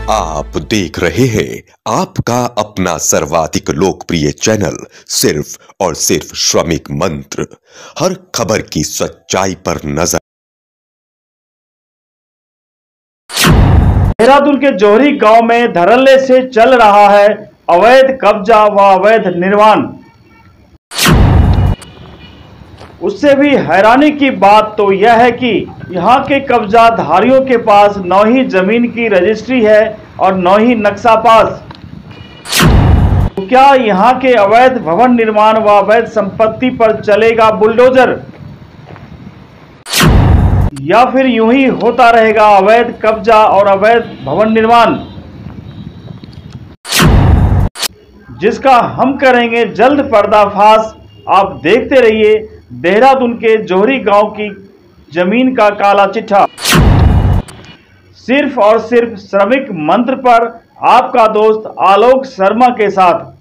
आप देख रहे हैं आपका अपना सर्वाधिक लोकप्रिय चैनल सिर्फ और सिर्फ श्रमिक मंत्र। हर खबर की सच्चाई पर नजर। देहरादून के जोहरी गांव में धड़ल्ले से चल रहा है अवैध कब्जा व अवैध निर्माण। उससे भी हैरानी की बात तो यह है कि यहाँ के कब्जाधारियों के पास न ही जमीन की रजिस्ट्री है और न ही नक्शा पास। तो क्या यहाँ के अवैध भवन निर्माण व अवैध संपत्ति पर चलेगा बुलडोजर, या फिर यूं ही होता रहेगा अवैध कब्जा और अवैध भवन निर्माण, जिसका हम करेंगे जल्द पर्दाफाश। आप देखते रहिए देहरादून के जोहरी गांव की जमीन का काला चिट्ठा, सिर्फ और सिर्फ श्रमिक मंत्र पर आपका दोस्त आलोक शर्मा के साथ।